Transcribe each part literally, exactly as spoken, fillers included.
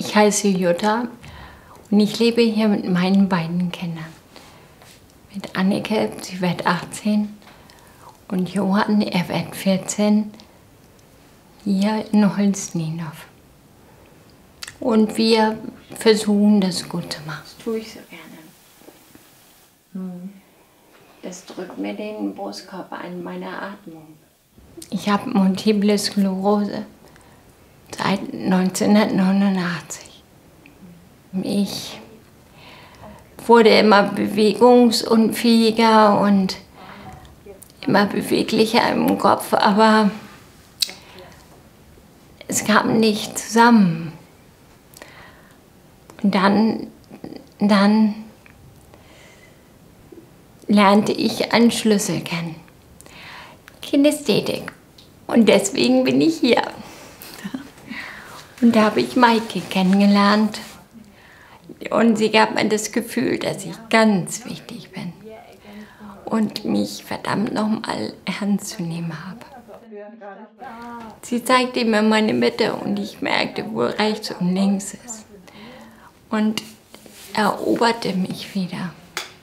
Ich heiße Jutta und ich lebe hier mit meinen beiden Kindern. Mit Anneke, sie wird achtzehn, und Johann, er wird vierzehn, hier in Holzniendorf. Und wir versuchen, das gut zu machen. Das tue ich so gerne. Das drückt mir den Brustkorb an, meine Atmung. Ich habe Multiple Sklerose seit neunzehnhundertneunundachtzig. Ich wurde immer bewegungsunfähiger und immer beweglicher im Kopf, aber es kam nicht zusammen. Und dann, dann lernte ich einen Schlüssel kennen. Kinästhetik. Und deswegen bin ich hier. Und da habe ich Maike kennengelernt. Und sie gab mir das Gefühl, dass ich ganz wichtig bin. Und mich verdammt nochmal ernst zu nehmen habe. Sie zeigte mir meine Mitte und ich merkte, wo rechts und links ist. Und eroberte mich wieder.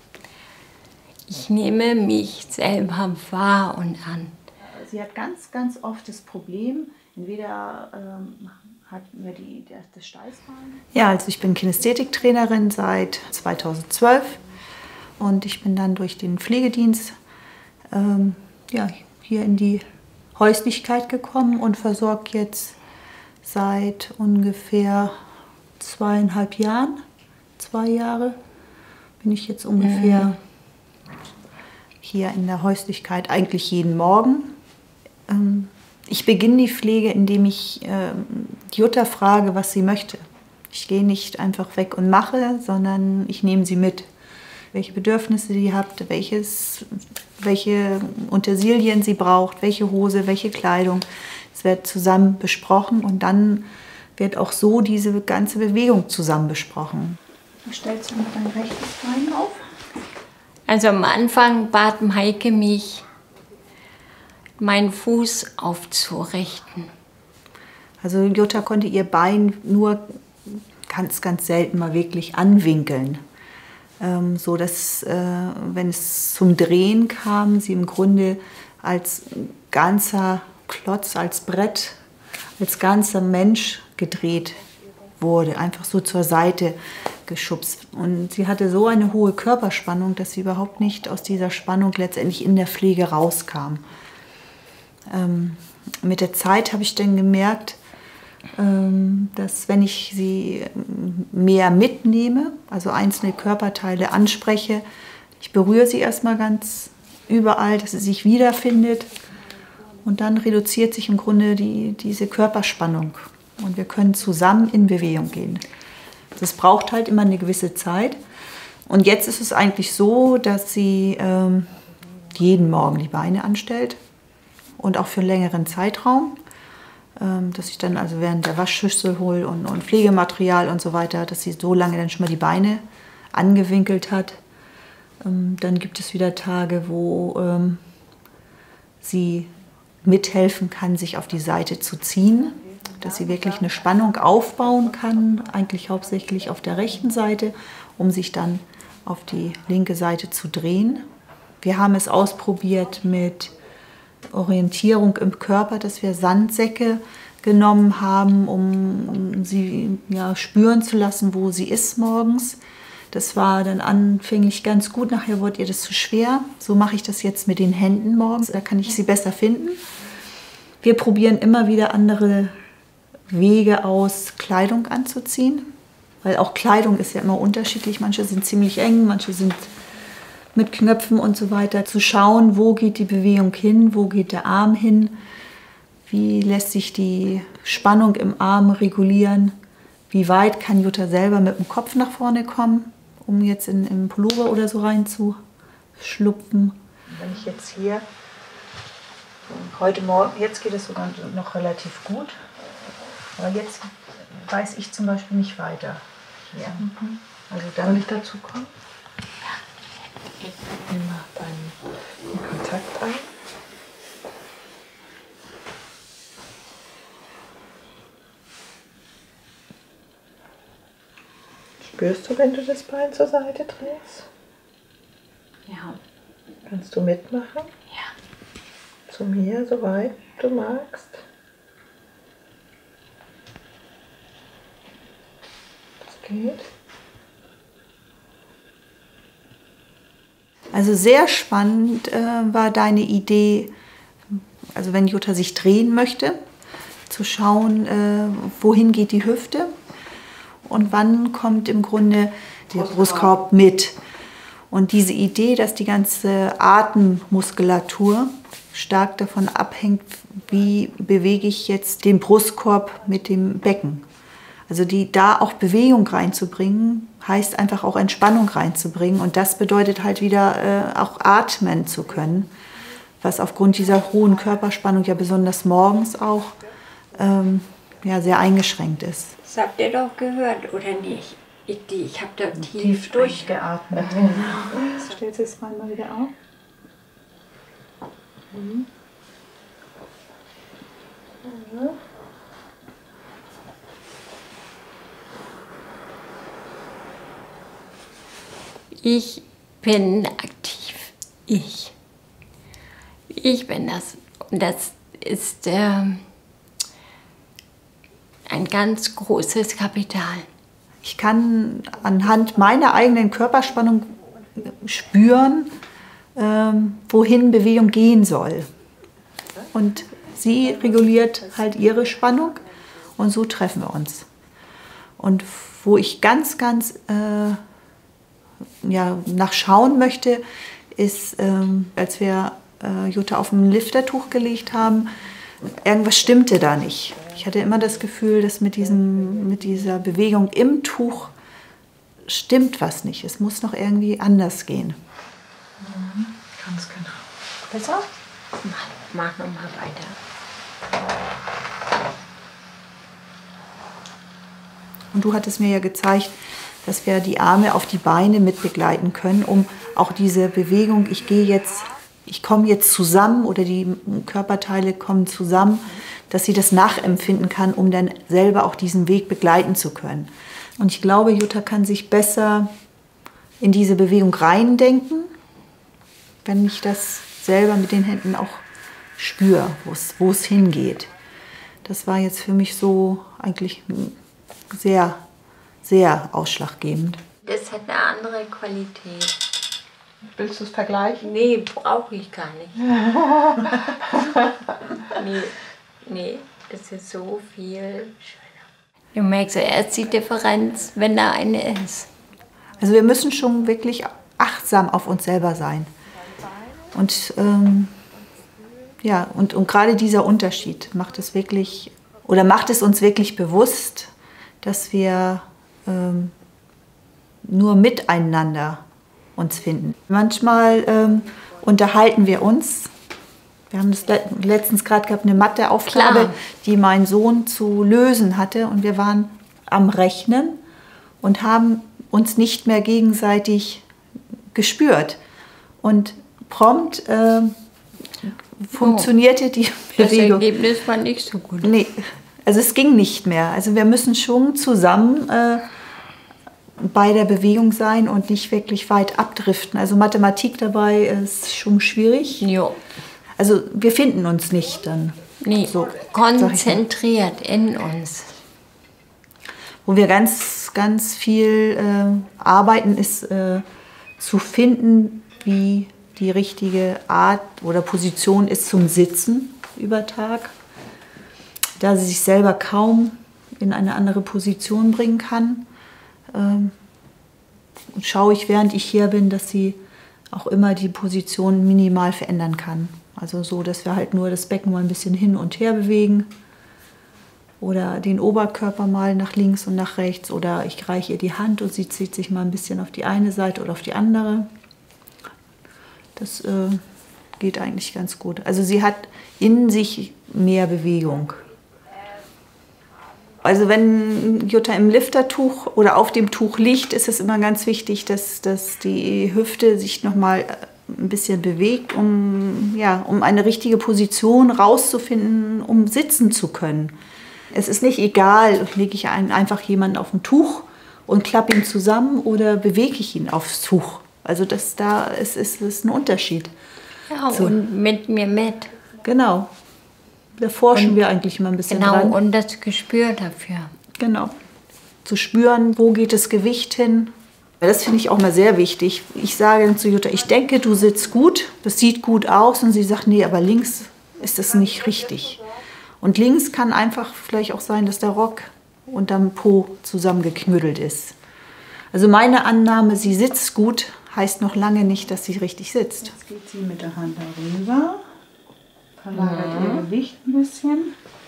Ich nehme mich selber wahr und an. Sie hat ganz, ganz oft das Problem, entweder ähm, hat wir die, das, das Steißbein. Ja, also ich bin Kinästhetiktrainerin seit zweitausendzwölf und ich bin dann durch den Pflegedienst ähm, ja, hier in die Häuslichkeit gekommen und versorge jetzt seit ungefähr zweieinhalb Jahren, zwei Jahre, bin ich jetzt ungefähr mhm. hier in der Häuslichkeit, eigentlich jeden Morgen. Ähm, ich beginne die Pflege, indem ich äh, Jutta frage, was sie möchte. Ich gehe nicht einfach weg und mache, sondern ich nehme sie mit. Welche Bedürfnisse sie hat, welches, welche Utensilien sie braucht, welche Hose, welche Kleidung. Es wird zusammen besprochen und dann wird auch so diese ganze Bewegung zusammen besprochen. Stellst du noch dein rechtes Bein auf? Also am Anfang bat Maike mich, meinen Fuß aufzurichten. Also Jutta konnte ihr Bein nur ganz, ganz selten mal wirklich anwinkeln. Ähm, so dass, äh, wenn es zum Drehen kam, sie im Grunde als ganzer Klotz, als Brett, als ganzer Mensch gedreht wurde, einfach so zur Seite geschubst. Und sie hatte so eine hohe Körperspannung, dass sie überhaupt nicht aus dieser Spannung letztendlich in der Pflege rauskam. Ähm, mit der Zeit habe ich dann gemerkt, ähm, dass wenn ich sie mehr mitnehme, also einzelne Körperteile anspreche, ich berühre sie erstmal ganz überall, dass sie sich wiederfindet und dann reduziert sich im Grunde die, diese Körperspannung und wir können zusammen in Bewegung gehen. Das braucht halt immer eine gewisse Zeit und jetzt ist es eigentlich so, dass sie ähm, jeden Morgen die Beine anstellt und auch für einen längeren Zeitraum, ähm, dass ich dann also während der Waschschüssel hole und, und Pflegematerial und so weiter, dass sie so lange dann schon mal die Beine angewinkelt hat. Ähm, dann gibt es wieder Tage, wo ähm, sie mithelfen kann, sich auf die Seite zu ziehen, dass sie wirklich eine Spannung aufbauen kann, eigentlich hauptsächlich auf der rechten Seite, um sich dann auf die linke Seite zu drehen. Wir haben es ausprobiert mit Orientierung im Körper, dass wir Sandsäcke genommen haben, um, um sie ja, spüren zu lassen, wo sie ist morgens. Das war dann anfänglich ganz gut, nachher wurde ihr das zu schwer. So mache ich das jetzt mit den Händen morgens, da kann ich sie besser finden. Wir probieren immer wieder andere Wege aus, Kleidung anzuziehen, weil auch Kleidung ist ja immer unterschiedlich. Manche sind ziemlich eng, manche sind mit Knöpfen und so weiter. Zu schauen, wo geht die Bewegung hin, wo geht der Arm hin, wie lässt sich die Spannung im Arm regulieren, wie weit kann Jutta selber mit dem Kopf nach vorne kommen, um jetzt in einen Pullover oder so reinzuschlupfen. Wenn ich jetzt hier, heute Morgen, jetzt geht es sogar noch relativ gut, aber jetzt weiß ich zum Beispiel nicht weiter. Hier. Mhm. Also dann will ich dazu kommen. Ja. Ich nehme mal beim Kontakt ein. spürst du, wenn du das Bein zur Seite drehst? Ja. Kannst du mitmachen? Ja. Zu mir, soweit du magst. Das geht. Also sehr spannend äh, war deine Idee, also wenn Jutta sich drehen möchte, zu schauen, äh, wohin geht die Hüfte und wann kommt im Grunde der Brustkorb mit. Und diese Idee, dass die ganze Atemmuskulatur stark davon abhängt, wie bewege ich jetzt den Brustkorb mit dem Becken. Also die da auch Bewegung reinzubringen, heißt einfach auch Entspannung reinzubringen. Und das bedeutet halt wieder äh, auch atmen zu können, was aufgrund dieser hohen Körperspannung ja besonders morgens auch ähm, ja, sehr eingeschränkt ist. Das habt ihr doch gehört, oder nicht? Ich, die, ich habe da tief, Tief durchgeatmet. Genau. Stellst du jetzt mal wieder auf? Mhm. Ja. Ich bin aktiv. Ich. Ich bin das. Und das ist ähm, ein ganz großes Kapital. Ich kann anhand meiner eigenen Körperspannung spüren, ähm, wohin Bewegung gehen soll. Und sie reguliert halt ihre Spannung und so treffen wir uns. Und wo ich ganz, ganz äh, ja, nachschauen möchte, ist, ähm, als wir äh, Jutta auf ein Liftertuch gelegt haben, irgendwas stimmte da nicht. Ich hatte immer das Gefühl, dass mit, diesem, mit dieser Bewegung im Tuch stimmt was nicht. Es muss noch irgendwie anders gehen. Mhm. Ganz genau. Besser? Mach, mach noch mal weiter. Und du hattest mir ja gezeigt, dass wir die Arme auf die Beine mit begleiten können, um auch diese Bewegung, ich gehe jetzt, ich komme jetzt zusammen oder die Körperteile kommen zusammen, dass sie das nachempfinden kann, um dann selber auch diesen Weg begleiten zu können. Und ich glaube, Jutta kann sich besser in diese Bewegung reindenken, wenn ich das selber mit den Händen auch spüre, wo es, wo es hingeht. Das war jetzt für mich so eigentlich sehr, sehr ausschlaggebend. Das hat eine andere Qualität. Willst du es vergleichen? Nee, brauche ich gar nicht. nee, nee, das ist so viel schöner. Du merkst ja erst die Differenz, wenn da eine ist. Also wir müssen schon wirklich achtsam auf uns selber sein. Und, ähm, ja, und, und gerade dieser Unterschied macht es wirklich, oder macht es uns wirklich bewusst, dass wir ähm, nur miteinander uns finden. Manchmal ähm, unterhalten wir uns. Wir haben das letztens gerade gehabt, eine Matheaufgabe, Klar. die mein Sohn zu lösen hatte. Und wir waren am Rechnen und haben uns nicht mehr gegenseitig gespürt. Und prompt äh, funktionierte oh. die Bewegung. Das Ergebnis war nicht so gut. Nee, also es ging nicht mehr. Also wir müssen schon zusammen äh, bei der Bewegung sein und nicht wirklich weit abdriften. Also Mathematik dabei ist schon schwierig. Jo. Also wir finden uns nicht dann. Nee, so, konzentriert in uns. Wo wir ganz, ganz viel äh, arbeiten, ist äh, zu finden, wie die richtige Art oder Position ist zum Sitzen über Tag. Da sie sich selber kaum in eine andere Position bringen kann, ähm, schaue ich, während ich hier bin, dass sie auch immer die Position minimal verändern kann. Also so, dass wir halt nur das Becken mal ein bisschen hin und her bewegen oder den Oberkörper mal nach links und nach rechts oder ich reiche ihr die Hand und sie zieht sich mal ein bisschen auf die eine Seite oder auf die andere. Das äh, geht eigentlich ganz gut. Also sie hat in sich mehr Bewegung. Also wenn Jutta im Liftertuch oder auf dem Tuch liegt, ist es immer ganz wichtig, dass, dass die Hüfte sich nochmal ein bisschen bewegt, um, ja, um eine richtige Position rauszufinden, um sitzen zu können. Es ist nicht egal, lege ich ein, einfach jemanden auf ein Tuch und klappe ihn zusammen oder bewege ich ihn aufs Tuch. Also das, da ist, ist, ist ein Unterschied. Ja, So. und mit mir mit. Genau. Da forschen Und- wir eigentlich mal ein bisschen Genau, dran. und das Gespür dafür. Genau. Zu spüren, wo geht das Gewicht hin. Das finde ich auch mal sehr wichtig. Ich sage dann zu Jutta, ich denke, du sitzt gut, das sieht gut aus. Und sie sagt, nee, aber links ist das nicht richtig. Und links kann einfach vielleicht auch sein, dass der Rock unterm Po zusammengeknüttelt ist. Also meine Annahme, sie sitzt gut, heißt noch lange nicht, dass sie richtig sitzt. Jetzt geht sie mit der Hand darüber, verlagert ihr Gewicht ein bisschen.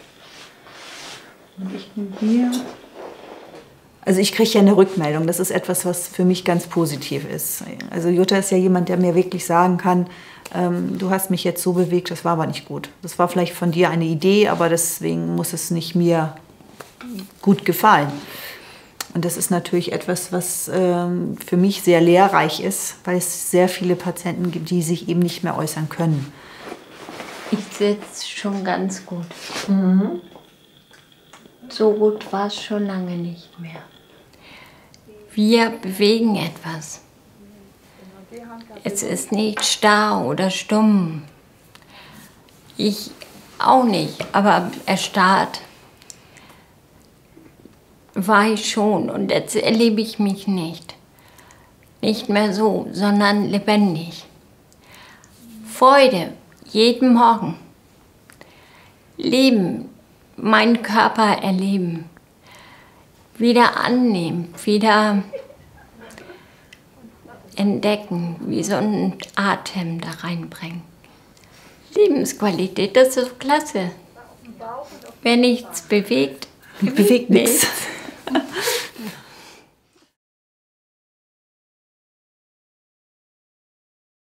Und ich bin hier. Also ich kriege ja eine Rückmeldung. Das ist etwas, was für mich ganz positiv ist. Also Jutta ist ja jemand, der mir wirklich sagen kann, ähm, du hast mich jetzt so bewegt, das war aber nicht gut. Das war vielleicht von dir eine Idee, aber deswegen muss es nicht mir gut gefallen. Und das ist natürlich etwas, was ähm, für mich sehr lehrreich ist, weil es sehr viele Patienten gibt, die sich eben nicht mehr äußern können. Ich sitze schon ganz gut. So gut war es schon lange nicht mehr. Wir bewegen etwas. Es ist nicht starr oder stumm. Ich auch nicht, aber erstarrt war ich schon. Und jetzt erlebe ich mich nicht. Nicht mehr so, sondern lebendig. Freude, jeden Morgen. Leben, meinen Körper erleben. Wieder annehmen, wieder entdecken, wie so ein Atem da reinbringen. Lebensqualität, das ist klasse. Wer nichts bewegt, bewegt, Bewegt nichts. nichts.